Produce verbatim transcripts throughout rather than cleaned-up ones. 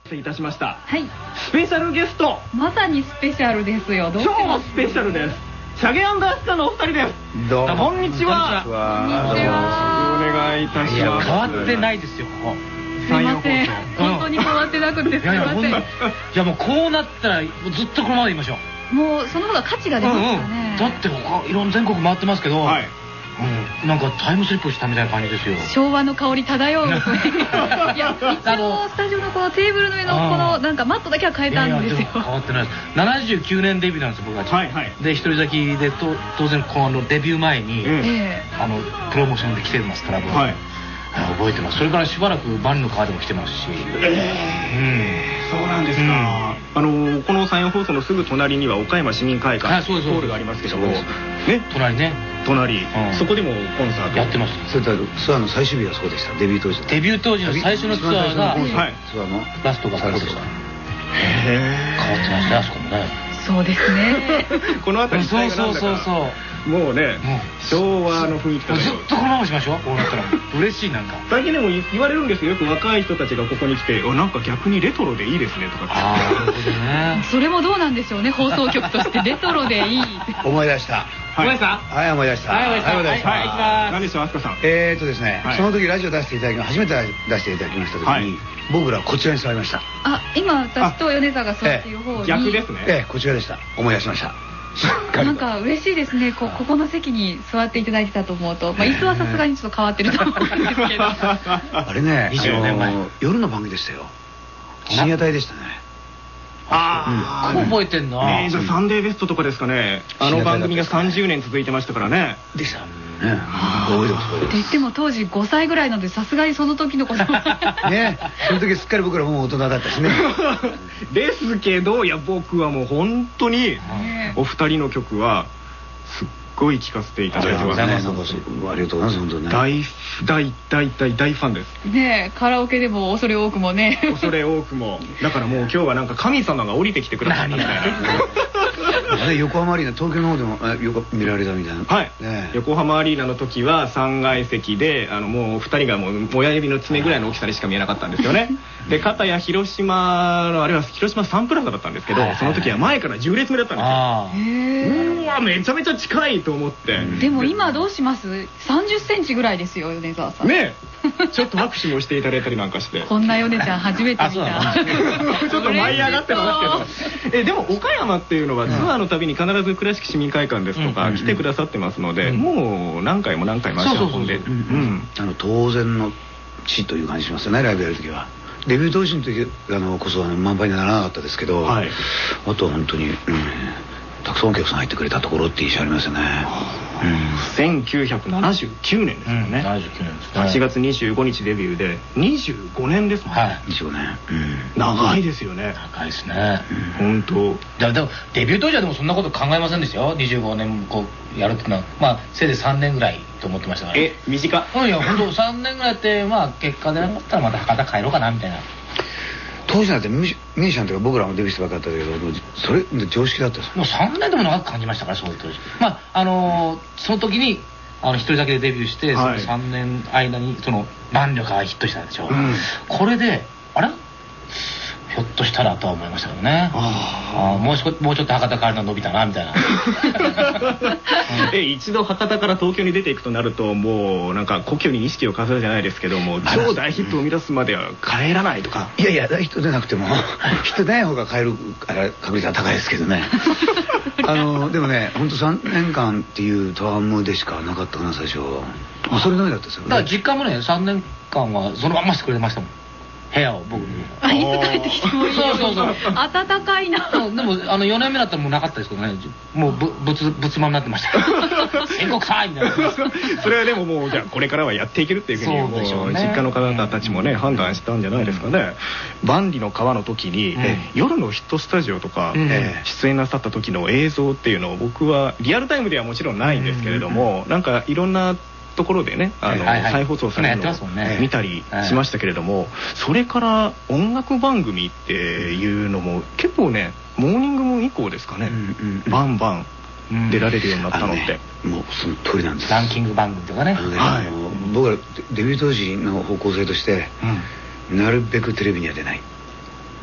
いたしました。 はい。 スペシャルゲスト。 まさにスペシャルですよ。 超スペシャルです。チャゲアンダースカのお二人です。 どうも。 こんにちは。 こんにちは。 お願いいたします。 変わってないですよ。 すいません。本当に変わってなくてすいません。いやもうこうなったらずっとこのままでいましょう。もうその方が価値が出ますよね。 だって他いろんな全国回ってますけど。はい。うん、なんかタイムスリップしたみたいな感じですよ。 昭和の香り漂う。いや、一応スタジオのこのテーブルの上のこのなんかマットだけは変えたんですよ。 変わってないです。ななじゅうきゅうねんデビューなんです僕たち。 はいはい。 で一人咲きでと当然このデビュー前に、うん、あのプロモーションで来てますから僕。はい。覚えてます。それからしばらくバンの川でも来てますし。 ええ、そうなんですか。あのこの山陽放送のすぐ隣には岡山市民会館ホールがありますけども、ね、 隣ね。 隣、そこでもコンサートやってました。 それとツアーの最終日はそうでした。デビュー当時。 デビュー当時の最初のツアーがツアーのラストがそこでした。へえ。変わってましたねあそこもね。 そうですね。 この辺りそうそうそうそう。 もうね、昭和の雰囲気とずっとこのまましましょう。こうなったら嬉しいなんか。 最近でも言われるんですよ。よく若い人たちがここに来て、なんか逆にレトロでいいですねとか。 ああ、なるほどね。 それもどうなんでしょうね。放送局としてレトロでいい。 思い出した。 思い出した。 はい思い出した。 はい思い出した。はい行きます。 何でしょう、あすかさん。 えっとですね、その時ラジオ出していただき初めて出していただきました時に、僕らこちらに座りました。 あ、今私と米沢が座っている方に。 逆ですね。 ええ、こちらでした。思い出しました。 なんか嬉しいですね。こここの席に座っていただいてたと思うと、まあ椅子はさすがにちょっと変わってると思うんですけど。 あれね、夜の番組でしたよ。深夜帯でしたね。 ああ、覚えてんな。 ええ、じゃあサンデーベストとかですかね。あの番組がさんじゅうねん続いてましたからね。 でしたね。覚えてます。 って言っても当時ごさいぐらいなのでさすがにその時のことね、その時すっかり僕らもう大人だったしね。 ですけど、いや僕はもう本当にお二人の曲はすっごい聴かせていただいてますね。 ありがとうございます。本当ね。 大大大大大ファンです。 ねえ、カラオケでも恐れ多くもね。 恐れ多くも。だからもう今日はなんか神様が降りてきてくださったみたいな。 横浜アリーナ、東京の方でもよく見られたみたいな。 はい、横浜アリーナの時はさんがい席で、あのもうふたりがもう親指の爪ぐらいの大きさにしか見えなかったんですよね。で片や広島のあれは広島サンプラザだったんですけど、その時は前からじゅう列目だったんですよ。うわ、めちゃめちゃ近いと思って。 でも今どうします？さんじゅっセンチぐらいですよ、米沢さん。 ねえ、ちょっと拍手もしていただいたりなんかして。 こんな米ちゃん初めて見た。 ちょっと舞い上がってますけど。え、でも岡山っていうのはツアーのたびに必ず倉敷市民会館ですとか来てくださってますので、もう何回も何回も足を運んで、 当然の地という感じしますよね、ライブやるときは。デビュー当時の時あのこそ満杯にならなかったですけど、あとは本当にたくさんお客さん入ってくれたところって印象ありますよね。 せんきゅうひゃくななじゅうきゅうねんですよね。 ななじゅうきゅうねんですね。 はちがつにじゅうごにちデビューでにじゅうごねんですもんね。 にじゅうごねん。 長いですよね。 長いですね。 本当。 でもデビュー当時はでもそんなこと考えませんでしたよ。にじゅうごねんこうやるっていうのはまあせいぜいさんねんぐらいと思ってましたから。 え、短っ。 いや本当さんねんぐらいやってまあ結果出なかったらまた博多帰ろうかなみたいな。 当時なんてミュージシャンとか僕らもデビューしてばっかったけど、それ常識だったです。 もうさんねんでも長く感じましたから、そういう当時。まああのその時にあの一人だけでデビューして、そのさんねん間にその万緑がヒットしたんでしょ。これであれひょっとしたらとは思いましたけどね。ああ、もうちょもうちょっと博多帰るの伸びたなみたいな。 え、一度博多から東京に出ていくとなると、もうなんか故郷に意識を飾るじゃないですけども、超大ヒットを生み出すまでは帰らないとか。 いやいや、大ヒットでなくてもヒットでない方が帰る確率は高いですけどね。あのでもね、本当さんねんかんっていうタームでしかなかったかな最初。それのみだったですよね。 だから実家もねさんねんかんはそのまんましてくれましたもん。部屋を僕に。 あ、いつ帰ってきてもいい。 そうそうそう。 暖かいな。 でもあのよねんめだったらもうなかったですけどね。もうぶ仏仏間になってました。戦国祭みたいな。 それはでももうじゃあこれからはやっていけるっていうふうにもう実家の方たちもね判断したんじゃないですかね。万里の川の時に夜のヒットスタジオとか出演なさった時の映像っていうのを僕はリアルタイムではもちろんないんですけれども、なんかいろんなところでね、あの再放送されるのを見たりしましたけれども、それから音楽番組っていうのも結構ね、モーニングムーン以降ですかね、バンバン出られるようになったのって。 もうその通りなんです。 ランキング番組とかね。 僕らデビュー当時の方向性としてなるべくテレビには出ない。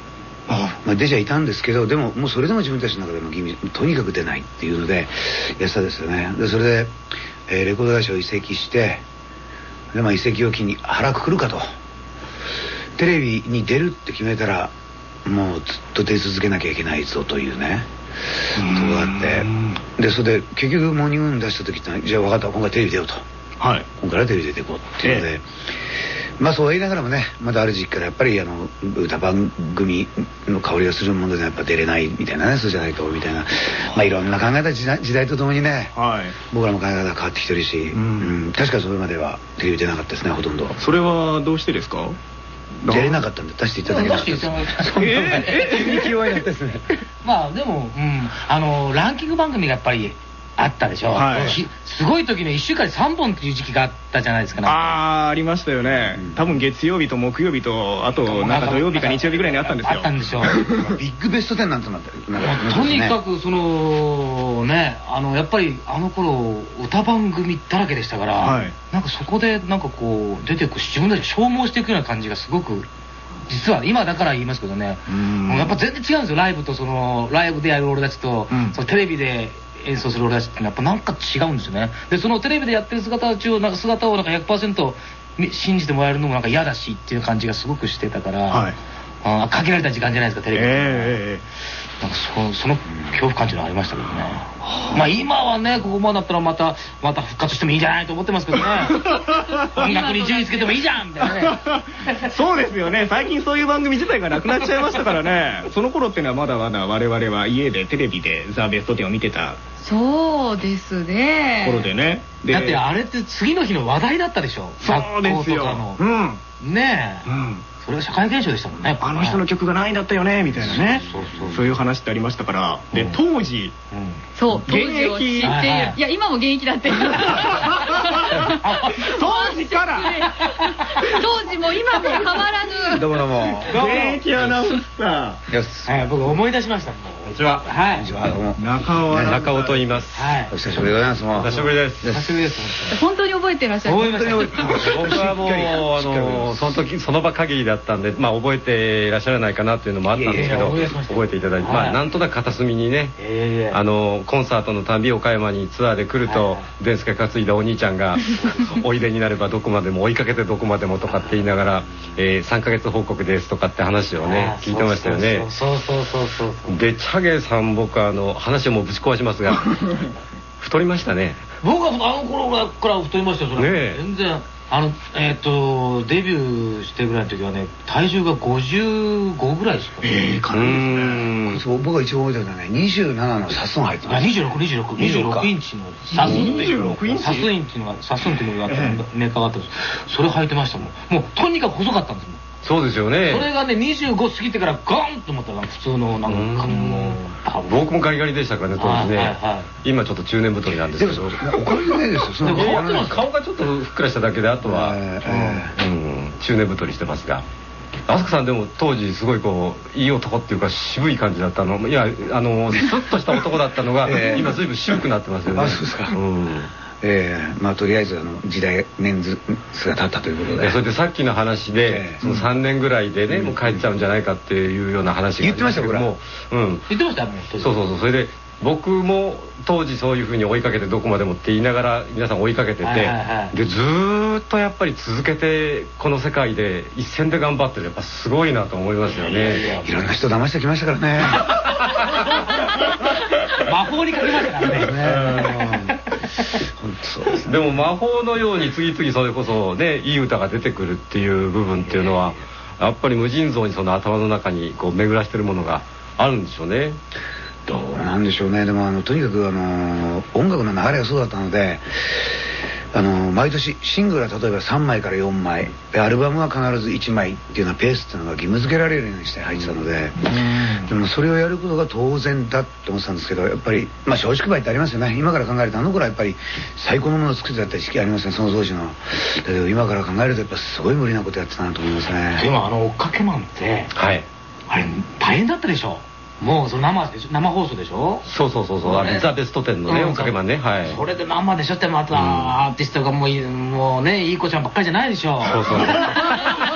まあ、出ちゃいたんですけど、でももうそれでも自分たちの中でもギミとにかく出ないっていうのでやってたですよね。でそれで、えー、レコード会社を移籍して、で、まあ、移籍を機に腹くくるかと、テレビに出るって決めたらもうずっと出続けなきゃいけないぞというねことがあって、でそれで結局モーニングに出した時って、じゃあ分かった、今回テレビ出ようと、はい、今回はテレビ出ていこうっていうので、ええ、まあそう言いながらもね、まだある時期からやっぱりあの歌番組の香りがするものでやっぱ出れないみたいなね、そうじゃないとみたいな、まあいろんな考えた時代、時代とともにね、はい、僕らも考え方が変わってきてるし、うんうん、確かそれまではテレビ出なかったですね、ほとんど。 それはどうしてですか？ 出れなかったんで出していただけなかったです。 ええ、勢いですね。まあでも、うん、あのランキング番組がやっぱりあったでしょ、はい、すごい時にいっしゅうかんにさんぼんっていう時期があったじゃないですか。 ああ、ありましたよね、うん、多分月曜日と木曜日とあとなんか土曜日か日曜日ぐらいにあったんですよ。 あったんですよビッグベストテンなんてなってる、 とにかくそのね、あのやっぱりあの頃歌番組だらけでしたから、はい、なんかそこでなんかこう出ていく、自分たち消耗していくような感じがすごく、実は今だから言いますけどね、もうやっぱ全然違うんですよ、ライブとそのライブでやる俺たちと、うん、そのテレビで演奏する俺たちってやっぱなんか違うんですよね。でそのテレビでやってる姿をなんか姿をなんか ひゃくパーセント 信じてもらえるのもなんか嫌だしっていう感じがすごくしてたから、はい、あ限られた時間じゃないですかテレビで、えー、なんか そ, その恐怖感っていうのはありましたけどね。まあ今はね、ここまでだったらまたまた復活してもいいんじゃないと思ってますけどね音楽に順位つけてもいいじゃんみたいなねそうですよね、最近そういう番組自体がなくなっちゃいましたからねその頃っていうのはまだまだ我々は家でテレビでザ・ベストテンを見てたそうですね頃でね。でだってあれって次の日の話題だったでしょ。 そうですよ、 うん、ねえ、うん、それが社会現象でしたもんね。 あの人の曲がないんだったよねみたいなね、そうそうそう、そういう話ってありましたから。で、うん、当時、うん、 そう現役、いや今も現役だって当時から当時も今も変わらぬどうもどうも現役アナウンサーよし、はい、僕思い出しました。こんにちは。 はい、 中尾中尾と言います。 はい、お久しぶりでございます。 お久しぶりです。 久しぶりです。 本当に覚えてらっしゃる。 本当に覚えてます。僕はもうあのその時その場限りだったんで、まあ覚えていらっしゃらないかなっていうのもあったんですけど、覚えていただいて、まあなんとなく片隅にね、あのコンサートのたび岡山にツアーで来るとデンスケ担いだお兄ちゃんがおいでになればどこまでも追いかけてどこまでもとかって言いながら、えー、さんかげつ報告ですとかって話をね聞いてましたよね。 そうそうそうそうそう。 でチャゲさん、僕あの話をもうぶち壊しますが太りましたね。 僕はあの頃から太りましたよ。それね、全然あのえっとデビューしてぐらいの時はね、体重がごじゅうごぐらいですかね。 ええ、軽いですね。僕が一番覚えてるのはね、にじゅうななのサスン入ってます。 にじゅうろく、にじゅうろく、にじゅうろくインチのサスンっていうサスンっていうのがサスンっていうのがメーカーがあったんです。それ履いてましたもん。もうとにかく細かったんですもん。 そうですよね。 それがねにじゅうご過ぎてからガンと思ったら普通のなんかもう、 僕もガリガリでしたからね当時ね。今ちょっと中年太りなんですけど、おかげないですよ。 顔がちょっとふっくらしただけで、あとは中年太りしてますが、飛鳥さんでも当時すごいこういい男っていうか渋い感じだったの。いやあのスッとした男だったのが今随分渋くなってますよね。 あ、そうですか。ええ、まあとりあえずあの時代年数が経ったということで、 それでさっきの話でそのさんねんぐらいでねもう帰っちゃうんじゃないかっていうような話が言ってましたけども、 言ってましたもん。 そうそうそう。それで僕も当時そういうふうに追いかけてどこまでもって言いながら皆さん追いかけてて、でずーっとやっぱり続けてこの世界で一線で頑張ってる、やっぱすごいなと思いますよね。 いろんな人騙してきましたからね魔法にかけましたからねでも魔法のように次々それこそねいい歌が出てくるっていう部分っていうのはやっぱり無尽蔵にその頭の中にこう巡らしてるものがあるんでしょうね。 どうなんでしょうね。でもあのとにかくあの音楽の流れがそうだったので、あの毎年シングルは例えばさんまいからよんまいで、アルバムは必ずいちまいっていうようなペースっていうのが義務付けられるようにして入ってたので、でもそれをやることが当然だって思ってたんですけど、やっぱりまあ松竹梅ってありますよね。今から考えるとあの頃はやっぱり最高のものを作ってたって時期ありますね、その当時の。だけど今から考えるとやっぱすごい無理なことやってたなと思いますね。 でもあの追っかけマンって、はい、あれ大変だったでしょ。もうその生でしょ、生放送でしょ。 そうそうそうそう、あれザ・ベストテンのね追っかけマンね。はい、 それで生でしょってまたアーティストがもうもうねいい子ちゃんばっかりじゃないでしょ。そうそう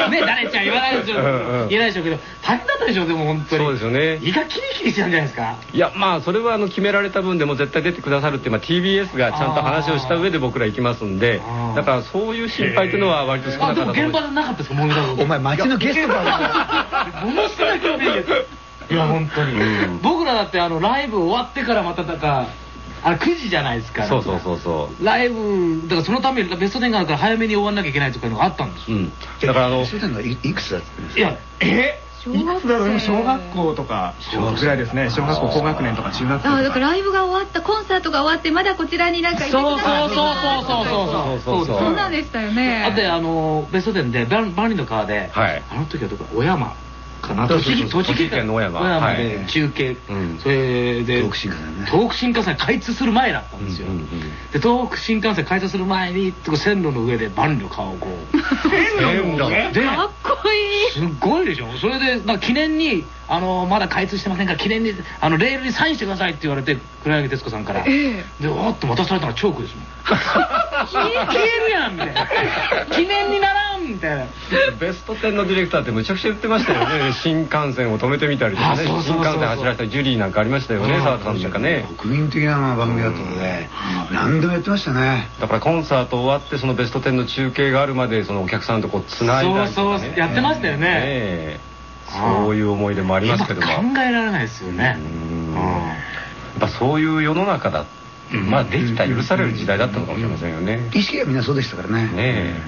ね誰ちゃん言わないでしょ、言えないでしょうけど大変だったでしょ。でも本当にそうですよね。 胃がキリキリしちゃうんじゃないですか。 いやまあそれはあの決められた分でも絶対出てくださるって、まあ、ティービーエス がちゃんと話をした上で僕ら行きますんで、だからそういう心配っていうのは割と少なかったと思います。 でも現場でなかったですか、もみだろう。 お前街のゲストだものすごい興味です。いや本当に、僕らだってあのライブ終わってからまただからあれくじじゃないですか。 そうそうそうそう。 ライブだからそのためにベストテンがあるから早めに終わんなきゃいけないとかいうのがあったんですよ。 だからあのベストテンがいくつだったんですか。 いやえいくつだろう。小学校とかぐらいですね。小学校高学年とか中学生とか。 あだからライブが終わったコンサートが終わってまだこちらになんかそうそうそうそうそうそうそうそうなんでしたよね。 あとあのベストテンで万里の川であの時はどこ小山かな、栃木栃木県の小山小山で中継、それで東北新幹線ね東北新幹線開通する前だったんですよ。で東北新幹線開通する前に線路の上で万里の川をこう線路でかっこいい。 すっごいでしょ。それで記念にあのまだ開通してませんから記念にあのレールにサインしてくださいって言われて黒柳徹子さんから、でおっと渡されたのはチョークですもん。消えるやんみたいな、記念にならんみたいな。 ベストテンのディレクターってむちゃくちゃ言ってましたよね。新幹線を止めてみたりとかね、新幹線走らせたジュリーなんかありましたよね、澤田さんなんかね。 国民的な番組だったので何でもやってましたね。 だからコンサート終わってそのベストテンの中継があるまでそのお客さんとこうつないだりとかね、 そうそうやってましたよね。 そういう思い出もありますけども、 考えられないですよね。 やっぱそういう世の中だ、まあできた許される時代だったのかもしれませんよね。 意識がみんなそうでしたからね。 ね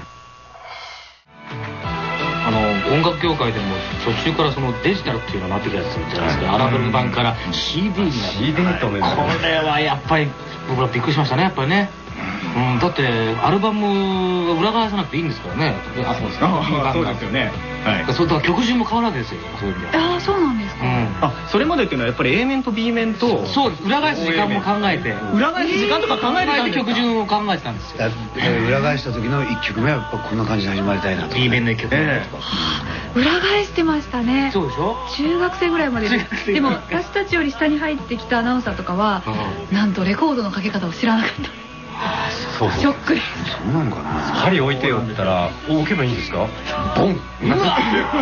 あの音楽業界でも途中からそのデジタルっていうのになってきたやつじゃないですか。アナログ版から シーディー になって、 シーディー とめこれはやっぱり僕らびっくりしましたね、やっぱりね。うん、だってアルバムが裏返さなくていいんですからね。あ、そうですか。そうですよね。はい。 そうだから曲順も変わるわけですよ。そういう意味では。 ああそうなんですか。 あそれまでっていうのはやっぱり A 面と B 面とそうです裏返す時間も考えて裏返す時間とか考えてたんですか。 曲順を考えてたんですよ。 裏返した時のいっきょくめはやっぱこんな感じで始まりたいなと。 B 面のいっきょくめとか裏返してましたね。 そうでしょ。 中学生ぐらいまでで。でも私たちより下に入ってきたアナウンサーとかはなんとレコードのかけ方を知らなかった。 そうショックです。 そうなのかな。 針置いてよって言ったら置けばいいんですか。ボン。 うわ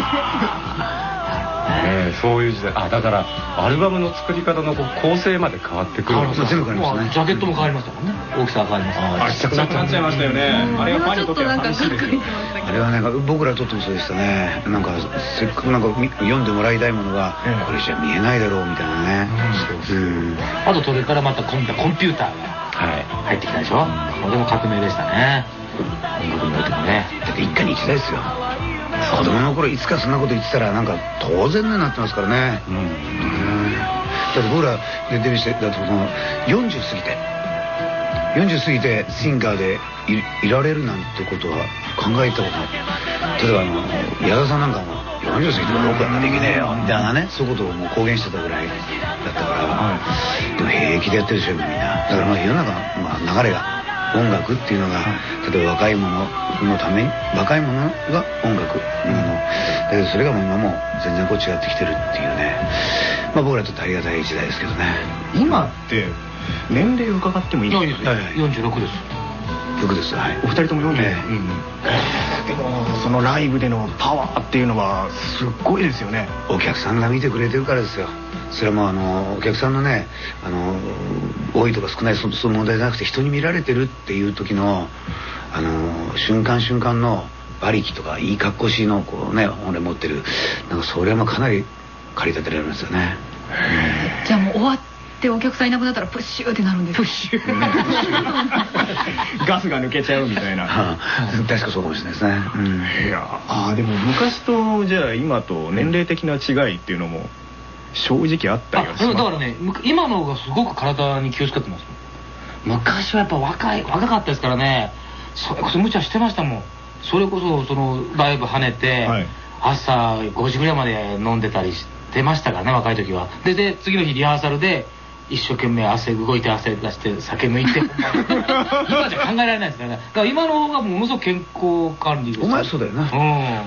ね、そういう時代。あだからアルバムの作り方のこう構成まで変わってくる。 全部変わりますね。 ジャケットも変わりましたもんね。大きさが変わりました。 あちっちゃくなっちゃいましたよね。あれはファンにとっては寂しいですよ。 あれはね僕らとってもそうでしたね。なんかせっかくなんか読んでもらいたいものがこれじゃ見えないだろうみたいなね。 あとそれからまたコンピューターが入ってきたでしょ。これも革命でしたね。音楽においてもね。 だって一家に一台ですよ。子供の頃いつかそんなこと言ってたらなんか当然になってますからね。だって僕らデビューしてだとそのよんじゅう過ぎてよんじゅう過ぎてシンガーで い, いられるなんてことは考えたことない。例えばあの矢田さんなんかもよんじゅう過ぎてもロックなんかできねえよみたいなね、そういうことをもう公言してたぐらいだったから、でも平気でやってるでしょみんな。だからまあ世の中の、まあ、流れが音楽っていうのが例えば若い者のために若い者が音楽なの、だけどそれがもう今も全然こう違ってきてるっていうね、まあ僕らとってありがたい時代ですけどね。 今って年齢伺ってもいいですか。 よんじゅうろくです。 ろくです。はい。 お二人ともよんじゅうろく。でもそのライブでのパワーっていうのはすっごいですよね。 お客さんが見てくれてるからですよ。それはもうあのお客さんのねあの多いとか少ないその問題じゃなくて人に見られてるっていう時のあの瞬間瞬間の馬力とかいい格好しいのこうね俺持ってるなんかそれはかなり駆り立てられますよね。 じゃあもう終わってお客さんいなくなったらプッシューってなるんです。 プッシューガスが抜けちゃうみたいな。 確かそうかもしれないですね。 いやあでも昔とじゃあ今と年齢的な違いっていうのも正直あったりはします。 だからね今のがすごく体に気を使ってます。昔はやっぱ若い若かったですからね。それこそ無茶してましたもん。それこそそのライブ跳ねて、はい、朝ごじぐらいまで飲んでたりしてましたからね若い時は。でで次の日リハーサルで一生懸命汗動いて汗出して酒抜いて今じゃ考えられないですからね。だから今の方がものすごく健康管理です。 お前そうだよな、うん、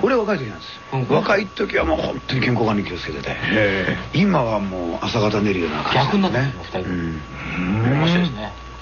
俺は若い時なんですよ、うん、若い時はもう本当に健康管理気をつけてて今はもう朝方寝るような感じ、ね、 逆になってますねふたり。面白いですね。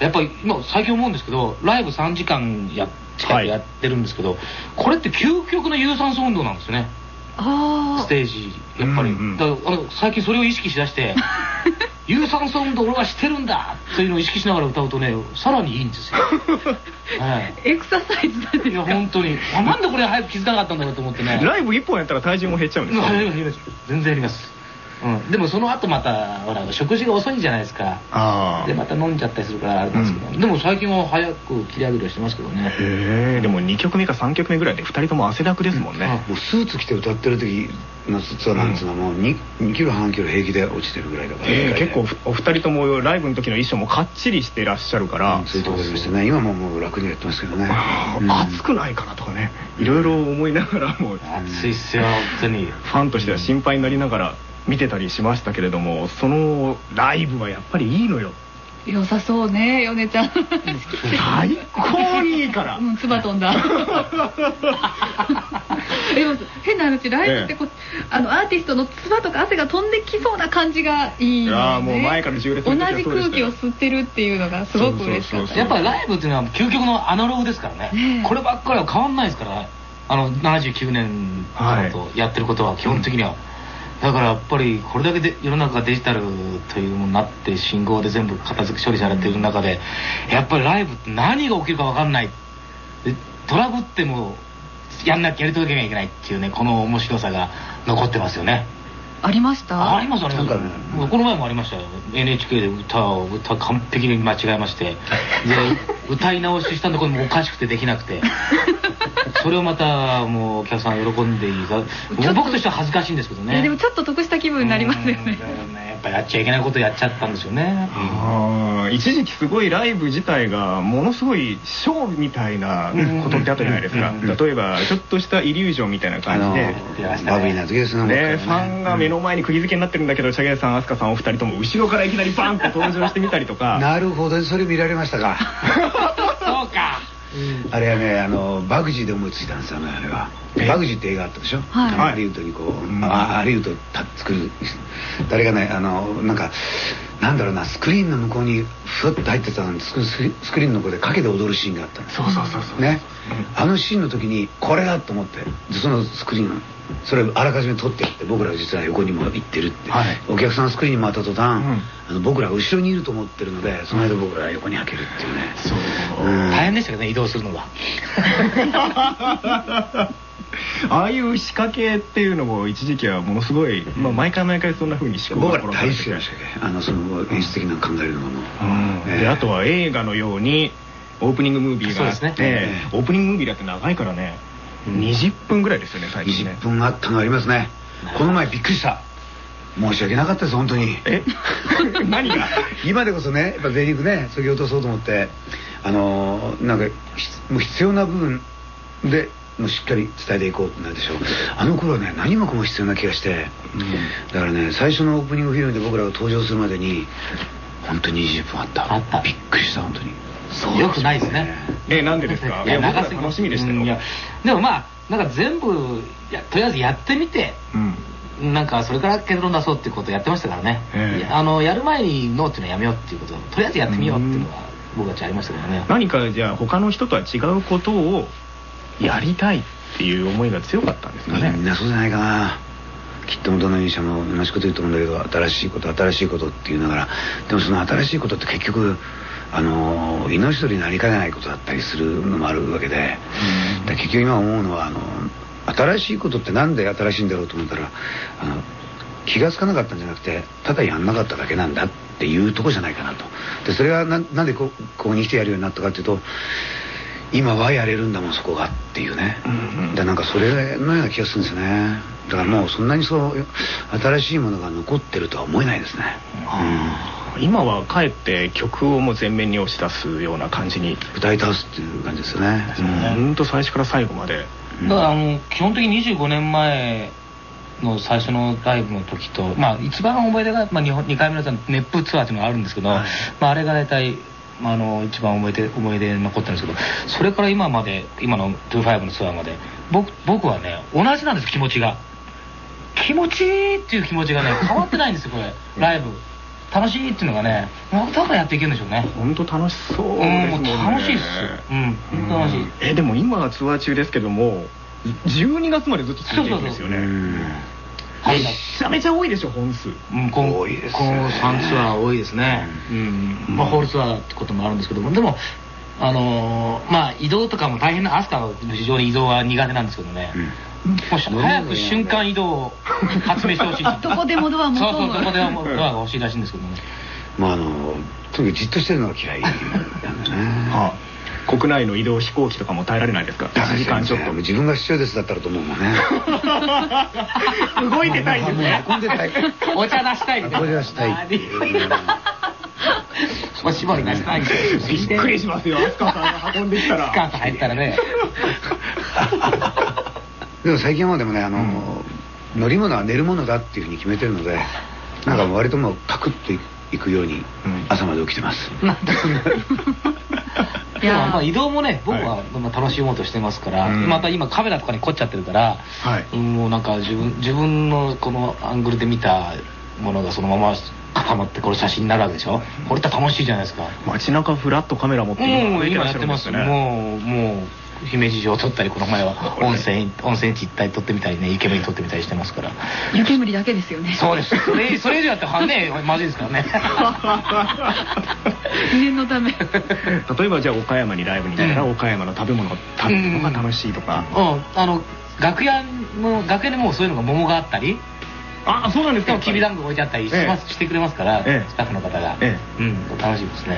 やっぱり今最近思うんですけど、ライブさんじかんや近くやってるんですけど、はい、これって究極の有酸素運動なんですよね。 あステージやっぱり、うんうん、だからあの最近それを意識しだして有酸素運動俺はしてるんだというのを意識しながら歌うとね、さらにいいんですよ、 はい、エクササイズなんですか。 いや本当に、あ、なんでこれ早く気づかなかったんだろうと思ってね。 ライブいっぽんやったら体重も減っちゃうんですか。 全然やります。うん、でもその後またほら食事が遅いじゃないですか。あでまた飲んじゃったりするからあれなんですけど、うん、でも最近は早く切り上げるようにしてますけどね。 へえ。でもにきょくめかさんきょくめぐらいでふたりとも汗だくですもんね、 うん、もうスーツ着て歌ってる時のツアーなんですが、うん、もう 2, 2キロ半キロ平気で落ちてるぐらいだから、 えー、結構お二人ともライブの時の衣装もかっちりしてらっしゃるから、 うん、そういうところでしたね。今ももう楽にやってますけどね、 うん、暑くないかなとかね、いろいろ思いながらも、 暑いっすよ本当に。ファンとしては心配になりながら見てたりしましたけれども、そのライブはやっぱりいいのよ。 良さそうね、ヨネちゃん。 最高にいいから。 うん、唾飛んだ。でも変な話、ライブってこう、ええ、あのアーティストの唾とか汗が飛んできそうな感じがいいよね。 ああ、もう前から縦列同じ空気を吸ってるっていうのがすごく嬉しかった。 やっぱりライブっていうのは究極のアナログですからね。ね、こればっかりは変わんないですから。あのななじゅうきゅうねんとやってることは基本的には。はい、だからやっぱりこれだけで世の中がデジタルというものになって信号で全部片付け処理されている中で、やっぱりライブって何が起きるか分かんない、でトラブってもやんなきゃやり届けなきゃいけないっていうね、この面白さが残ってますよね。 ありました。 ありますあります。この前もありましたよ。 エヌエイチケー で歌を歌完璧に間違えましてで歌い直ししたんだけどもおかしくてできなくてそれをまたもうお客さん喜んでいいか、僕としては恥ずかしいんですけどね。 でもちょっと得した気分になりますよね。 やっぱやっちゃいけないことやっちゃったんですよね。 あ、一時期すごいライブ自体がものすごいショーみたいなことってあったじゃないですか。例えばちょっとしたイリュージョンみたいな感じでバブリーな時ですね。 ね、ファンが目の前に釘付けになってるんだけど、チャゲさん、アスカさんお二人とも後ろからいきなりバンと登場してみたりとか。 なるほど、それ見られましたか。 そうか。 あれはね、あのバグジーで思いついたんですよね。あれはバグジーって映画あったでしょ。はい、ハリウッドにこう、うん、あハリウッド作る誰がね、あのなんかなんだろうな、スクリーンの向こうにふわっと入ってたのにスクスクリーンの向こうで影で踊るシーンがあったんです。 そうそうそうそうね、うん、あのシーンの時にこれだと思って、そのスクリーンそれあらかじめ撮ってきて、僕ら実は横にも行ってるって、はい、お客さんスクリーンに回った途端、うん、あの僕らが後ろにいると思ってるので、その間僕らは横に開けるっていうね。 そう、うん、大変でしたけどね、移動するのが。 ああいう仕掛けっていうのも一時期はものすごい、まあ、毎回毎回そんな風に仕掛け僕ら大好きでしたけど、あのその演出的な考えるのも、 うんえー、であとは映画のようにオープニングムービーがあって、ねえー、オープニングムービーだって長いからね、にじゅっぷんぐらいですよね、最近ね。 にじゅっぷんあったのありますね。この前びっくりした。申し訳なかったです本当に。 え何が今でこそね、やっぱ全力ねそぎ落とそうと思って、あのー、なんかもう必要な部分でもうしっかり伝えていこうってなるでしょう。あの頃はね何もかも必要な気がして、うん、だからね最初のオープニングフィルムで僕らが登場するまでに本当ににじゅっぷんあった。 あった。 びっくりした本当に。 そうよくないですね。 え、なんでですか。いや、僕は楽しみでしたよ。 でもまあなんか全部やとりあえずやってみて、うん、なんかそれから結論出そうっていうことをやってましたからね。あのやる前にノーっていうのはやめようっていうことをとりあえずやってみようっていうのは僕たちありましたからね。 何かじゃあ他の人とは違うことをやりたいっていう思いが強かったんですかね。 みんなそうじゃないかな。きっとどのミュージシャンも同じこと言うと思うんだけど、新しいこと新しいことって言いながら、でもその新しいことって結局あの命取りになりかねないことだったりするのもあるわけで、うん、結局今思うのはあの新しいことってなんで新しいんだろうと思ったら、あの気が付かなかったんじゃなくてただやんなかっただけなんだっていうとこじゃないかなと。でそれが な, なんでこ, ここに来てやるようになったかっていうと、今はやれるんだもんそこがっていうね、うんうん、でなんかそれのような気がするんですよね。だからもうそんなにそう新しいものが残ってるとは思えないですね、 うん、今はかえって曲をもう前面に押し出すような感じに歌い倒すっていう感じですよね。 本当最初から最後まで、 だからあの基本的ににじゅうごねんまえの最初のライブの時と、まあ一番思い出が、まあ、に, にかいめの熱風ツアーっていうのがあるんですけど、はい、まあ、あれが大体あの一番思い出思い出に残ってるんですけど、それから今まで今のにじゅうごのツアーまで 僕, 僕はね同じなんです。気持ちが気持ちいいっていう気持ちがね変わってないんですよこれライブ。 楽しいっていうのがね、だからやっていけるんでしょうね。 本当楽しそうですもんね。 楽しいっす。うん本当楽しい。 えでも今はツアー中ですけどもじゅうにがつまでずっと続いてるんですよね。めちゃめちゃ多いでしょ本数。 多いです。このファンツアー多いですね。まあホールツアーってこともあるんですけども、でもあのまあ移動とかも大変な、アスカは非常に移動は苦手なんですけどね、もう早く瞬間移動を発明してほしい。 どこでもドアもそうそう、どこでもドアが欲しいらしいんですけどね。 まああのとにかくじっとしてるのが嫌いなんだね。 国内の移動飛行機とかも耐えられないですか？いちじかんちょっと。 自分がスチュワーデスだったらと思うもんね。 動いてたいんですね。 運んでたい。 お茶出したい。 お茶出したい。 おしぼり出したい。 びっくりしますよ。飛鳥さんが運んできたら。 スカート入ったらね。 でも最近はでもね、あの乗り物は寝るものだっていうふうに決めてるので、なんか割ともうパクッといくように朝まで起きてます。 いやまあ移動もね、僕は楽しもうとしてますから、また今カメラとかに凝っちゃってるから、もうなんか自分自分のこのアングルで見たものがそのまま固まってこれ写真になるわけでしょ。これって楽しいじゃないですか。 街中フラットカメラ持って今やってますね。もうもう姫路城を撮ったり、この前は温泉温泉地一帯撮ってみたりね、湯煙撮ってみたりしてますから。 湯煙だけですよね。 そうです。それそれ以上やってはねまずいですからね。 念のため。 例えばじゃあ岡山にライブに行ったら岡山の食べ物を食べるのが楽しいとか。 あの楽屋の楽屋でもうそういうのが桃があったり。 あ、そうなんですか。 きびだんご置いてあったりします、してくれますから、スタッフの方が。うん、楽しいですね。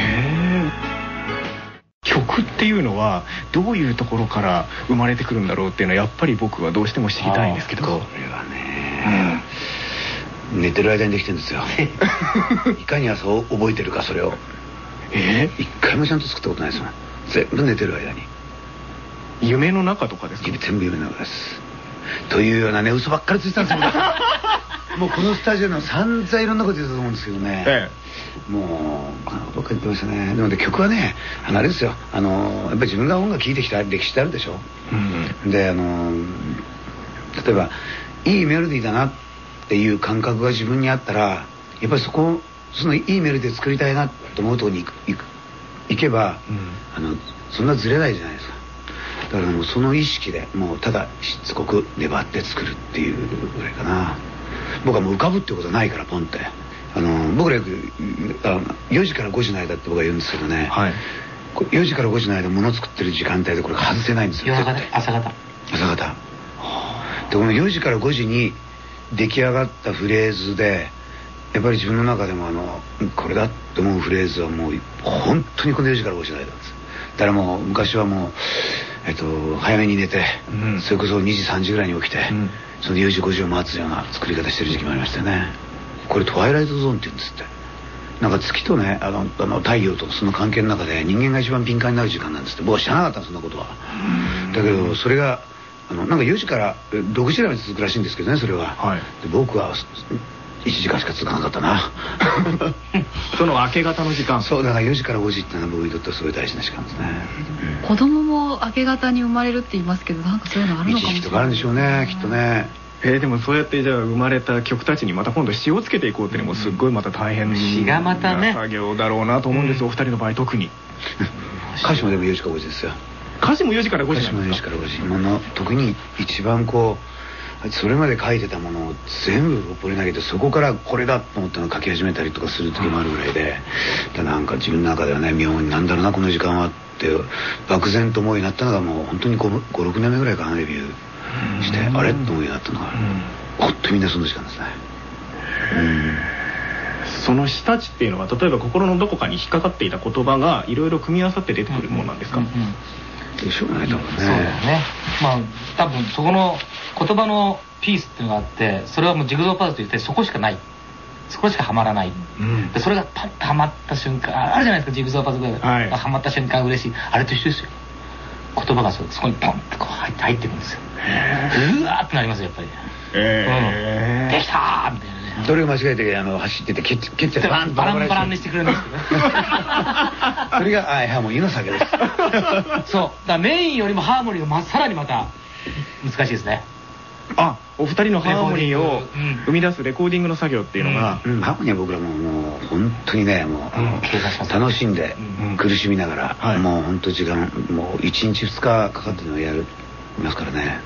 曲っていうのはどういうところから生まれてくるんだろうっていうのはやっぱり僕はどうしても知りたいんですけど。これはね、寝てる間にできてるんですよ。いかに朝覚えてるか、それを。え一回もちゃんと作ったことないですもん。全部寝てる間に。 夢の中とかですか？ 全部夢の中です。というようなね、嘘ばっかりついてたんですよ。もうこのスタジオの散々いろんなこと言ってたと思うんですけどね、ええ、もうバカなことばっかり言ってましたね。でもね、曲はね、あのあれですよ、あのやっぱり自分が音楽聴いてきた歴史ってあるでしょ、うん、であの例えばいいメロディーだなっていう感覚が自分にあったら、やっぱりそこそのいいメロディー作りたいなと思うところに行く行く行けば、うん、あのそんなずれないじゃないですか。だからもうその意識でもうただしつこく粘って作るっていうぐらいかな。僕はもう浮かぶってことはないから、ポンってあの僕らよくよじからごじの間って僕は言うんですけどね、はい、よじからごじの間物作ってる時間帯でこれ外せないんですよ。 朝方朝方で、このよじからごじに出来上がったフレーズでやっぱり自分の中でもあのこれだって思うフレーズはもう本当にこのよじからごじの間なんです。だからもう昔はもうえっと早めに寝て、うん、それこそにじさんじぐらいに起きて、うん、そのよじごじを待つような作り方してる時期もありましたよね。これトワイライトゾーンって言うんですって。なんか月とね、あのあの太陽とその関係の中で人間が一番敏感になる時間なんですって。僕は知らなかったんそんなことは。だけどそれがあのなんかよじからろくじまで続くらしいんですけどね、それは、はい、で僕はいちじかんしか続かなかったな。 その明け方の時間。 そうだからよじからごじってのは僕にとってはすごい大事な時間ですね、 うん、子供も明け方に生まれるって言いますけど、なんかそういうのあるのかもしれない。 一時期とかあるんでしょうね、きっとね。 えー、でもそうやってじゃあ生まれた曲たちにまた今度詩をつけていこうっていうのもすっごいまた大変な作業だろうなと思うんです、お二人の場合特に。 歌詞もでもよじからごじですよ。 歌詞もよじからごじなんですか？ 歌詞もよじからごじ。今の特に一番こうそれまで書いてたものを全部掘り投げて、そこからこれだと思ったのを書き始めたりとかする時もあるぐらいで、うん、なんか自分の中ではね、妙になんだろうなこの時間はって漠然と思うようになったのがもう本当にご、ろくねんめぐらいかな、デビューして、うん、あれと思うようになったのが、うん、ほっとみんなその時間ですね。うん、 その詩たちっていうのは例えば心のどこかに引っかかっていた言葉がいろいろ組み合わさって出てくるものなんですか？ でしょうがないと思うね。 そうだよね。まあ多分そこの言葉のピースっていうのがあって、それはもうジグゾーパズルといってそこしかない、そこしかはまらない、うん、でそれがパッとはまった瞬間あるじゃないですか、ジグゾーパズルが、はい、はまった瞬間嬉しい、あれと一緒ですよ。言葉が そ, そこにポンってこう入って入ってくるんですよ。うわーってなりますよやっぱり。えーうん、できたーみたいなね。 どれを間違えてあの走ってて蹴っちゃってバンバランバランにしてくれるんですけどそれがあいやもう湯の酒です。 そうだからメインよりもハーモニーがまさらにまた難しいですね。 あ、お二人のハーモニーを生み出すレコーディングの作業っていうのが、 うん、ハーモニーは僕らももう本当にね、もう、うん、楽しんで、うん、苦しみながら、はい、もう本当時間もういちにちふつかかかってるのをやりますからね。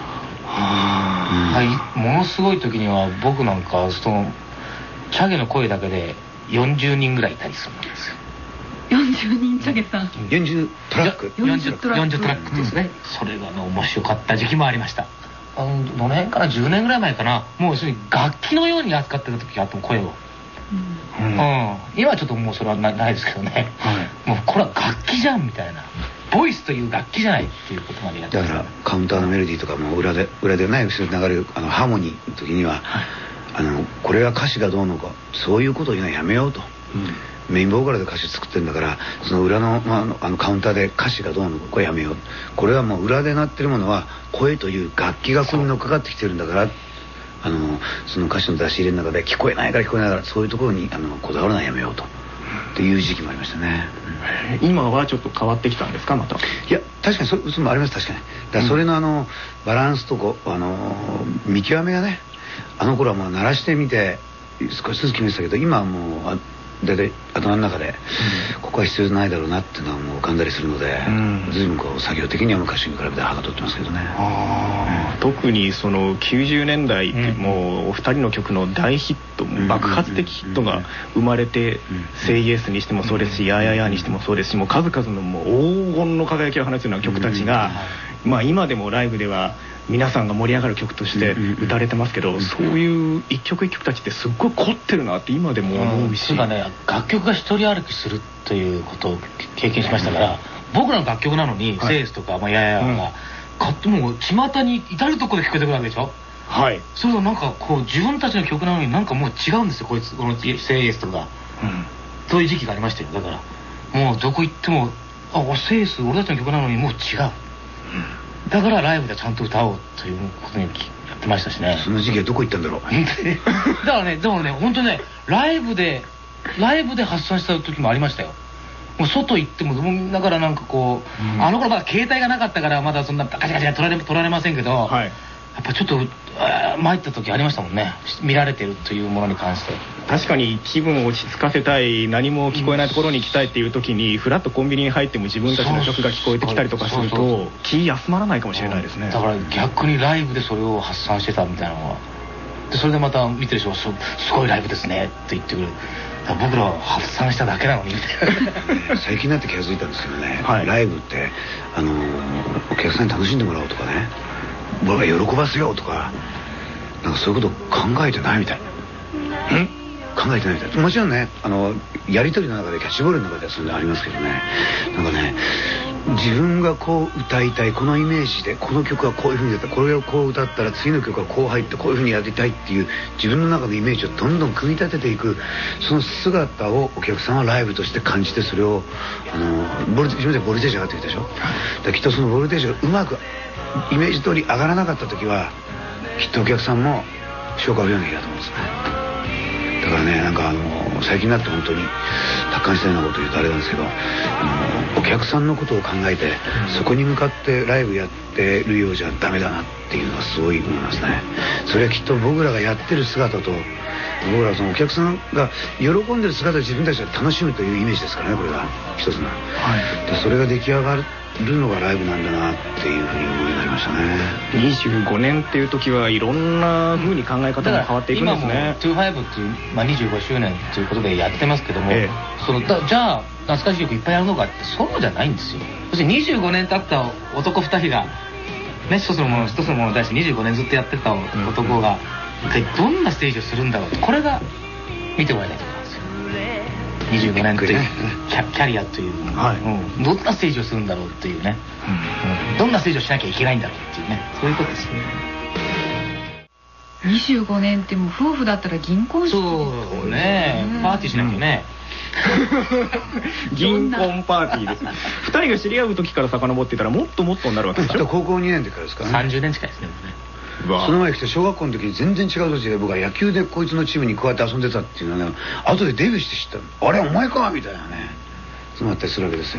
はい、ものすごい時には僕なんかそのチャゲの声だけでよんじゅうにんぐらいいたりするんですよ。 よんじゅうにんチャゲさん。 よんじゅうトラック。 よんじゅうトラックですね。それがね面白かった時期もありました。あのどの辺かな、じゅうねんぐらい前かな、もう要するに楽器のように扱ってた時があっても声を。うん、うん、今はちょっともうそれは な, ないですけどね、はい、もうこれは楽器じゃんみたいな、ボイスという楽器じゃないっていうことまでやってだからカウンターのメロディーとかも裏で裏でない後ろで流れるあのハーモニーの時には、はい、あのこれは歌詞がどうのかそういうことを言うのはやめようと、うん、メインボーカルで歌詞作ってるんだからその裏の、まあ、あのあのカウンターで歌詞がどうのかこれやめよう、これはもう裏で鳴ってるものは声という楽器がここに乗っかかってきてるんだから、あのその歌詞の出し入れの中で聞こえないから聞こえないからそういうところにあのこだわるのはやめようとっていう時期もありましたね、 うん、今はちょっと変わってきたんですかまた。いや確かに そ, それもあります。確かにだからそれのあの、うん、バランスとこあの見極めがね、あの頃はもう鳴らしてみて少しずつ決めてたけど今はもう大体頭の中で、うん、ここは必要ないだろうなっていうのはもう浮かんだりするので、うん、随分こう作業的には昔に比べてはかどってますけどね。 あ、うん、特にそのきゅうじゅうねんだいってもうお二人の曲の大ヒット、うん、爆発的ヒットが生まれて「セイエス」にしてもそうですし「ややや」にしてもそうですし、もう数々のもう黄金の輝きを放つような曲たちが、まあ今でもライブでは皆さんが盛り上がる曲として歌われてますけど、そういう一曲一曲たちってすっごい凝ってるなって今でも思うし、 うん、そうだね、楽曲が一人歩きするということを経験しましたから、僕らの楽曲なのに、はい、セイエスとか、まあ、やややが、うん、もう巷に至るところで聞こえてくるわけでしょ。はい。それとなんかこう自分たちの曲なのになんかもう違うんですよ、こいつこのセイエスとか、うん、そういう時期がありましたよ。だからもうどこ行ってもあセイエス俺たちの曲なのにもう違う、うん、だからライブでちゃんと歌おうということにやってましたしね。 その時期はどこ行ったんだろうだからね、でもね本当ねライブでライブで発散した時もありましたよ。もう外行ってもだからなんかこう、うん、あの頃まだ携帯がなかったからまだそんなガチャガチャ取られ取られませんけど、はい、やっぱちょっと参った時ありましたもんね、見られてるというものに関して。 確かに気分を落ち着かせたい、何も聞こえないところに行きたいっていう時にフラッとコンビニに入っても自分たちの曲が聞こえてきたりとかすると気休まらないかもしれないですね。 だから逆にライブでそれを発散してたみたいなのはで、それでまた見てる人が す, すごいライブですねって言ってくる。僕らは発散しただけなのに最近になって気が付いたんですけどね、はい、ライブってあのー、お客さんに楽しんでもらおうとかね、僕が喜ばせようとかなんかそういうこと考えてないみたい。ん考えてないみたい。もちろんねあのやり取りの中でキャッチボールの中ではそういうのありますけどね、なんかね自分がこう歌いたいこのイメージでこの曲はこういう風にやったこれをこう歌ったら次の曲はこう入ってこういう風にやりたいっていう自分の中のイメージをどんどん組み立てていく、その姿をお客さんはライブとして感じて、それをあのボルテ自分でボルテージ上がってきたでしょ。だからきっとそのボルテージがうまくイメージ通り上がらなかった時はきっとお客さんも消化不良の日だと思うんですね。だからねなんかあの最近になって本当に達観したようなことを言うとあれなんですけど、あのお客さんのことを考えて、うん、そこに向かってライブやってるようじゃダメだなっていうのはすごい思いますね。それはきっと僕らがやってる姿と僕らはそのお客さんが喜んでる姿を自分たちが楽しむというイメージですからね、これが一つの、はい、でそれが出来上がるのがライブなんだなっていうふうに思うようになりましたね。 にじゅうごねんっていう時はいろんなふうに考え方が変わっていくんですね。 今もトゥーファイブっていう、まあ、にじゅうごしゅうねんということでやってますけども、ええ、そのだじゃあ懐かしい曲いっぱいやるのかってそうじゃないんですよ。要するににじゅうごねん経った男ふたりがね、一つのもの一つのものに対してにじゅうごねんずっとやってた男が一体どんなステージをするんだろうと、これが見てもらいたいと思いますよ。にじゅうごねんという キ, ャキャリアという、はい、うん、どんなステージをするんだろうっていうね、うんうん、どんなステージをしなきゃいけないんだろうっていうね、そういうことですよね。 にじゅうごねんってもう夫婦だったら銀婚式ですよね。そうね、パーティーしなきゃね、 うん、銀婚パーティーですふたりが知り合う時から遡ってたらもっともっとになるわけでしょ。 高校にねんでからですかね。 さんじゅうねん近いですね。 その前来て小学校の時に全然違う年で僕は野球でこいつのチームに加わって遊んでたっていうのはね、後でデビューして知ったの。あれお前かみたいなね、そうなったりするわけですよ。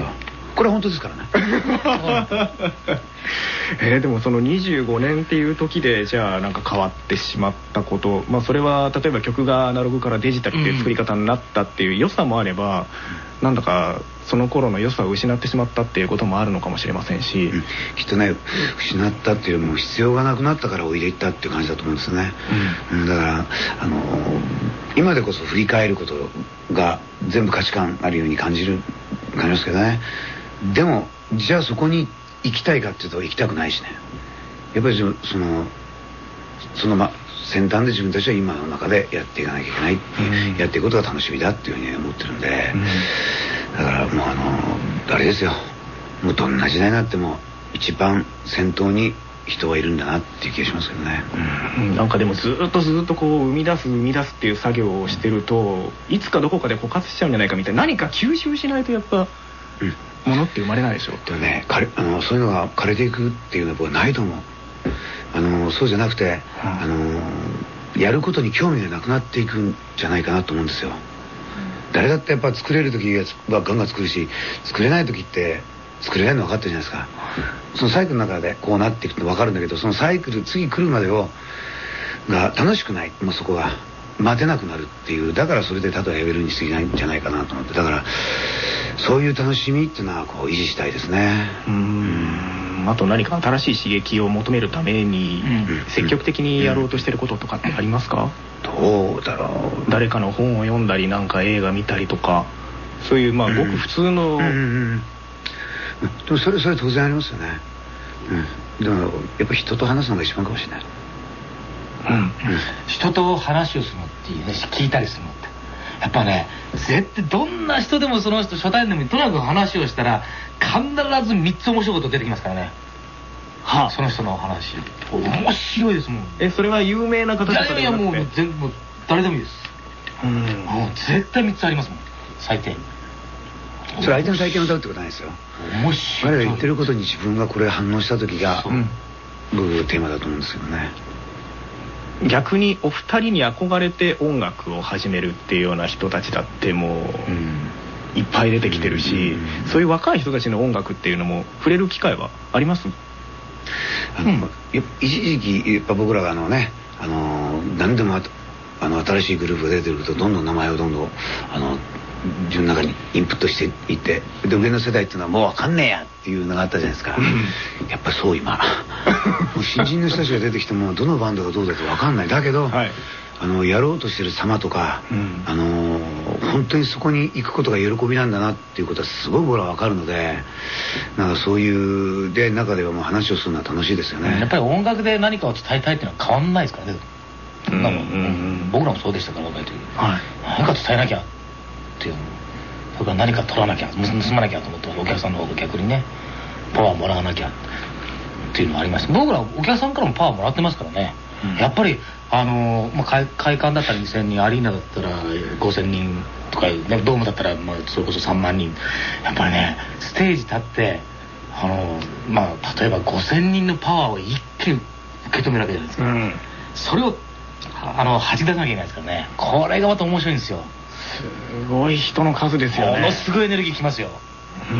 これは本当ですからね。 えー、でもそのにじゅうごねんっていう時でじゃあなんか変わってしまったこと、まあ、それは例えば曲がアナログからデジタルっていう作り方になったっていう良さもあれば、うん、なんだかその頃の良さを失ってしまったっていうこともあるのかもしれませんし、うん、 きっとね失ったっていうよりも必要がなくなったからおいでいったっていう感じだと思うんですよね、うん、だからあの今でこそ振り返ることが全部価値観あるように感じる感じますけどね。でもじゃあそこに行きたいかっていうと行きたくないしね。やっぱりそのその、ま、先端で自分たちは今の中でやっていかなきゃいけないっていう、うん、やっていくことが楽しみだっていうふうに思ってるんで、うん、だからもうあのあれですよ、もうどんな時代になっても一番先頭に人はいるんだなっていう気がしますけどね、 うん、なんかでもずっとずっとこう生み出す生み出すっていう作業をしてるといつかどこかで枯渇しちゃうんじゃないかみたいな、何か吸収しないとやっぱ、うんものって生まれないでしょ。 でもね、かれあのそういうのが枯れていくっていうのは僕はないと思う。あのそうじゃなくて、うん、あのやることに興味がなくなっていくんじゃないかなと思うんですよ、うん、誰だってやっぱ作れる時はガンガン作るし、作れない時って作れないの分かってるじゃないですか。そのサイクルの中でこうなっていくの分かるんだけど、そのサイクル次来るまでをが楽しくない、もうそこが待てなくなるっていう、だからそれでただやめるに過ぎないんじゃないかなと思って、だからそういう楽しみっていうのはこう維持したいですね。 うーん、あと何か新しい刺激を求めるために積極的にやろうとしてることとかってありますか？ どうだろう。 誰かの本を読んだりなんか映画見たりとか、そういうまあごく普通の、うんうんうん、 でもそれそれ当然ありますよね、うん、でもやっぱ人と話すのが一番かもしれない。 うんうん、人と話をするのっていうね、聞いたりするのってやっぱね、絶対どんな人でもその人初対面でもとにかく話をしたら必ずみっつ面白いこと出てきますからね。はあ、その人の話面白いですもん。 え、それは有名な方とかでもなくて？いやいや、もう全部誰でもいいです。うん、もう絶対みっつありますもん、最低。 それ相手の体験を歌うってことないですよ。 面白い。 彼が言ってることに自分がこれ反応した時が、うん、僕テーマだと思うんですけどね。 逆にお二人に憧れて音楽を始めるっていうような人たちだってもう、うん、いっぱい出てきてるし、うん、そういう若い人たちの音楽っていうのも触れる機会はあります？ あの、うん、一時期やっぱ僕らがあのね、あの何でもああの新しいグループが出てくるとどんどん名前をどんどんあの自分の中にインプットしていって、で上の世代っていうのはもう分かんねえやっていうのがあったじゃないですか、うん、やっぱそう今もう新人の人たちが出てきてもどのバンドがどうだって分かんない。だけど、はい、あのやろうとしてる様とか、うん、あの本当にそこに行くことが喜びなんだなっていうことはすごい僕ら分かるので、なんかそういうで中ではもう話をするのは楽しいですよね。 やっぱり音楽で何かを伝えたいっていうのは変わんないですからね。うんうんうん、僕らもそうでしたから若い時、はい、何か伝えなきゃっていうの、それから何か取らなきゃ、盗まなきゃと思ってお客さんの方が逆にねパワーもらわなきゃっていうのがありました。僕らお客さんからもパワーもらってますからね、うん、やっぱりあのーまあ、会, 会館だったらにせんにん、アリーナだったらごせんにんとか、ね、ドームだったらまあそれこそさんまんにん、やっぱりねステージ立ってあのー、まあ、例えばごせんにんのパワーを一気に受け止めるわけじゃないですか、うん、それをあの吐き出さなきゃいけないですからね。これがまた面白いんですよ。 すごい人の数ですよね。 ものすごいエネルギーきますよ。うん、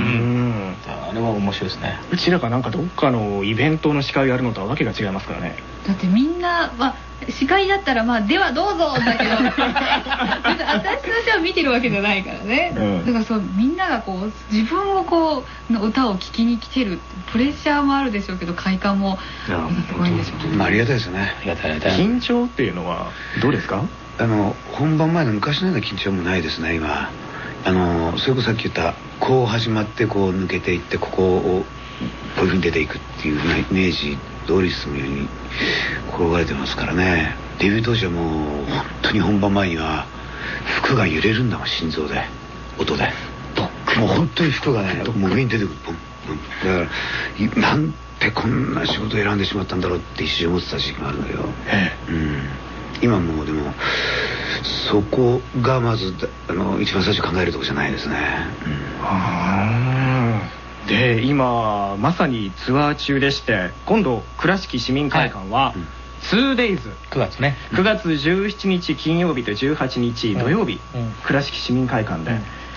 あれは面白いですね。 うちらがなんかどっかのイベントの司会をやるのとはわけが違いますからね。 だってみんなは司会だったらまあではどうぞだけど私たちは見てるわけじゃないからね、うん、だからそうみんながこう自分をこうの歌を聴きに来てるプレッシャーもあるでしょうけど、快感もすごいんでしょうね。 まあ、ありがたいですね。 ありがたいありがたい。 緊張っていうのはどうですか？ あの本番前の昔のような緊張もないですね今。あのそれこそさっき言ったこう始まってこう抜けていってここをこういうふうに出ていくっていうイメージ通り進むように転がれてますからね。デビュー当時はもう本当に本番前には服が揺れるんだもん、心臓で音でもう本当に服がねもう上に出てくる。ポンポンだからなんてこんな仕事を選んでしまったんだろうって一瞬思ってた時期があるんだけど、うん、今もうでもそこがまずあの一番最初考えるところじゃないですね、うん、 あで今まさにツアー中でして、今度倉敷市民会館は ツーデイズ、 くがつねくがつじゅうしちにち金曜日とじゅうはちにち土曜日、うんうん、倉敷市民会館で、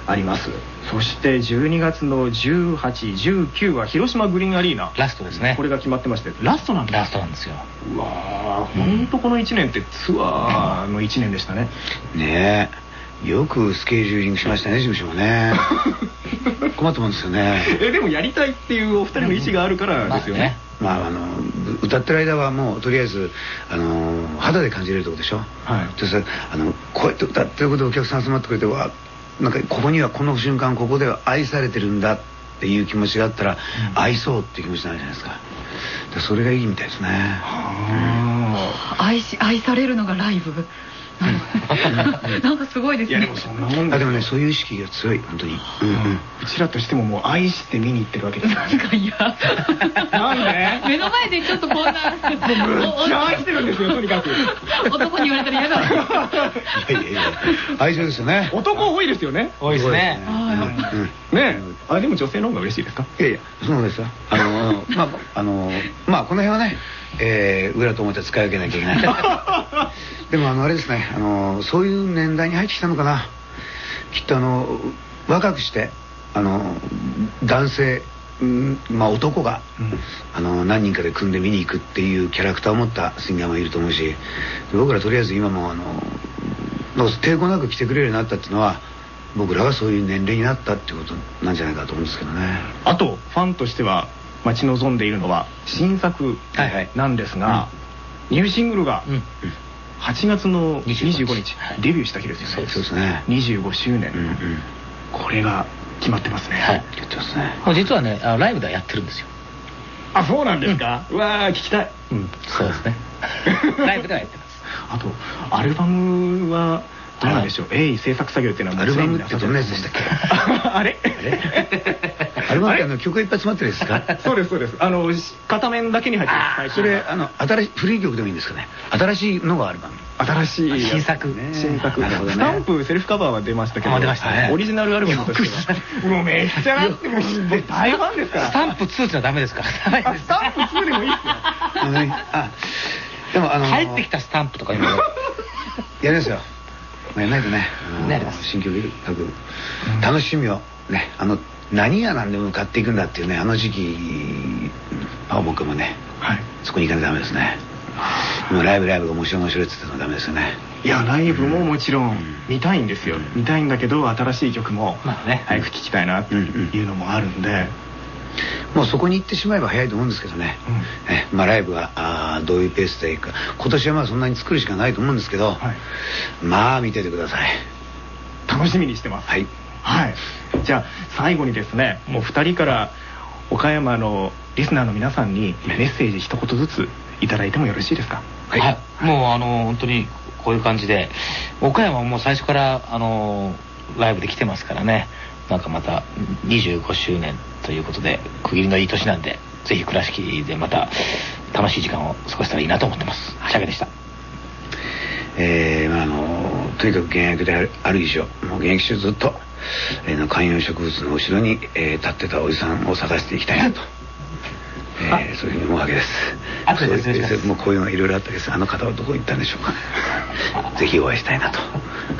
あります。そしてじゅうにがつのじゅうはち、じゅうくは広島グリーンアリーナラストですね。 これが決まってまして、ラストなんです。 ラストなんですよ。 うわー、本当このいちねんってツアーのいちねんでしたね。 ねえ、よくスケジューリングしましたね、事務所もね。困ったもんですよね。 えでもやりたいっていうお二人の意思があるからですよね。 まあ、あの歌ってる間はもうとりあえずあの肌で感じれるとこでしょ。はい。であのこうやって歌ってることでお客さん集まってくれて、わなんかここにはこの瞬間ここでは愛されてるんだっていう気持ちがあったら、うん、愛そうっていう気持ちになるじゃないですか。でそれがいいみたいですね。 はあ、愛し愛されるのがライブ。なんかすごいですね。 いやでもそんなもんだ。でもね、そういう意識が強い本当に。うんうん。 うちらとしてももう愛して見に行ってるわけです。 なんかいや。 なんで？ 目の前でちょっとこんな。 めっちゃ愛してるんですよとにかく。 男に言われたら嫌だ。 いやいやいや。愛情ですよね。 男多いですよね。 多いですね。 ね。あでも女性の方が嬉しいですか？ いやいやそうですよ。あのまああのまあこの辺はね、え裏と表使い分けなきゃいけない。でもあのあれですね、あのそういう年代に入ってきたのかな。きっとあの若くしてあの男性、んまあ男が、うん、あの何人かで組んで見に行くっていうキャラクターを持ったシンガーもいると思うし、僕らとりあえず今もあの抵抗なく来てくれるようになったっていうのは、僕らがそういう年齢になったっていうことなんじゃないかと思うんですけどね。 あとファンとしては待ち望んでいるのは新作なんですが、はいはい、ニューシングルが、うんうんはちがつのにじゅうごにちデビューした日ですよね。 そうですね。 にじゅうごしゅうねん、うんうん、これが決まってますね。 はい、決まってますね。 実はね、ライブではやってるんですよ。 あ、そうなんですか。うん、うわー聞きたい。 うん、そうですね。ライブではやってます。 あとアルバムはどうなんでしょう。鋭意制作作業っていうのはアルバムってどんなやつでしたっけ？ あれ？ アルバムってあの曲いっぱい詰まってるんですか？ そうですそうです。あの片面だけに入ってる。 それあの新しい古い曲でもいいんですかね。新しいのがアルバム。 新しい新作ね。新作。スタンプセルフカバーは出ましたけど。 出ましたね。 オリジナルアルバムとしては。もうめっちゃなってもう大ファンですから。 スタンプツーじゃダメですから。 スタンプツーでもいいですよ。 あ、でもあの帰ってきたスタンプとか今やりますよ。やらないとね、新曲書く楽しみをね、あの何が何でも向かっていくんだっていうね、あの時期は僕もね、はい、そこに行かないとダメですね。今ライブライブが面白い面白いって言ってもダメですよね。 いやライブももちろん見たいんですよ。見たいんだけど新しい曲も早く聴きたいなっていうのもあるんで、 もうそこに行ってしまえば早いと思うんですけどね。うん、えまあライブがあどういうペースでいくか、今年はまあそんなに作るしかないと思うんですけど、はい、まあ見ててください。 楽しみにしてます。はい、はい、じゃあ最後にですね、もうふたりから岡山のリスナーの皆さんにメッセージ一言ずついただいてもよろしいですか？ はい、はい、もうあの本当にこういう感じで、岡山はもう最初からあのライブで来てますからね。なんかまたにじゅうごしゅうねんということで区切りのいい年なんで、ぜひ倉敷でまた楽しい時間を過ごせたらいいなと思ってます。シャゲでした。 えー、まああのとにかく現役である、ある以上、もう現役中ずっと、えー、の観葉植物の後ろに、えー、立ってたおじさんを探していきたいなと、えー、そういうふうに思うわけです。 あとで説明します。 もうこういうのがいろいろあったけど、あの方はどこ行ったんでしょうかね。ぜひお会いしたいなと。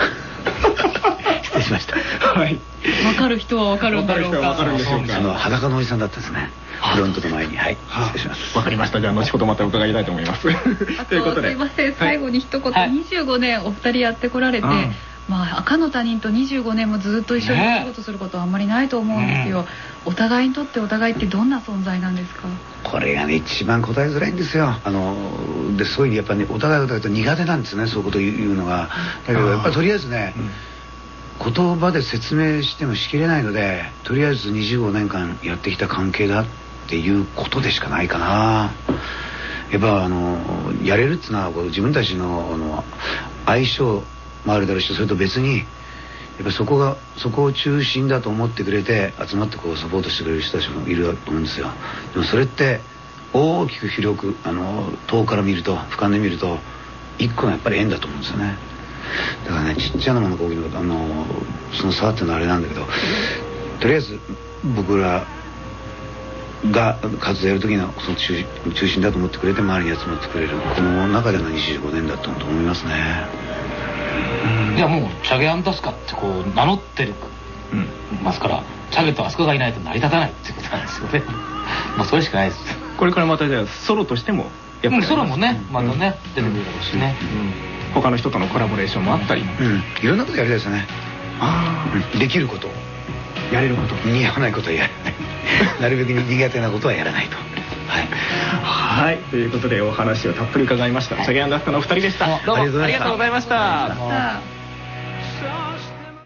失礼しました。 はい。わかる人はわかるんだろうか。 あの裸のおじさんだったですね。フロントの前に、はい。失礼します。 わかりました。じゃあ後ほどまた伺いたいと思います。 ということで、すいません。最後に一言、にじゅうごねんお二人やってこられて、まあ赤の他人とにじゅうごねんもずっと一緒にお仕事することはあんまりないと思うんですよ。お互いにとってお互いってどんな存在なんですか？ これがね一番答えづらいんですよ。あのでそういうやっぱりねお互いお互いと苦手なんですね。そういうことを言うのが。だけどやっぱりとりあえずね。言葉で説明してもしきれないので、とりあえずにじゅうごねんかんやってきた関係だっていうことでしかないかな。やっぱあのやれるっていうのはこう自分たちのあの相性もあるだろうし、それと別にやっぱそこがそこを中心だと思ってくれて集まってこうサポートしてくれる人たちもいると思うんですよ。でもそれって大きく広くあの遠から見ると俯瞰で見ると一個のやっぱり縁だと思うんですよね。だからねちっちゃなものが大きなことあのその差っていうのはあれなんだけど、とりあえず僕らが活動やる時のその 中, 中心だと思ってくれて周りに集まってくれるこの中でのにじゅうごねんだったと思いますね。 いやもうチャゲアンダスカってこう名乗ってるますから、チャゲとあそこがいないと成り立たないってことなんですよね。まあそれしかないです。 これからまたじゃあソロとしてもやっぱりソロもねまたね出てくるだろうしね、 他の人とのコラボレーションもあったり、 いろんなことやりたいですね。できること、 やれること、 似合わないことはやらないなるべく苦手なことはやらないと。はい、 はい、ということでお話をたっぷり伺いました。チャゲアンダスカのお二人でした。 どうもありがとうございました。 さあ